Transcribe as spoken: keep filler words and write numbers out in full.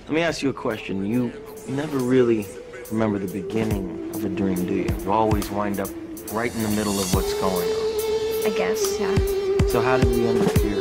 Let me ask you a question. You never really remember the beginning of a dream, do you? You always wind up right in the middle of what's going on. I guess, yeah. So how did we end up here?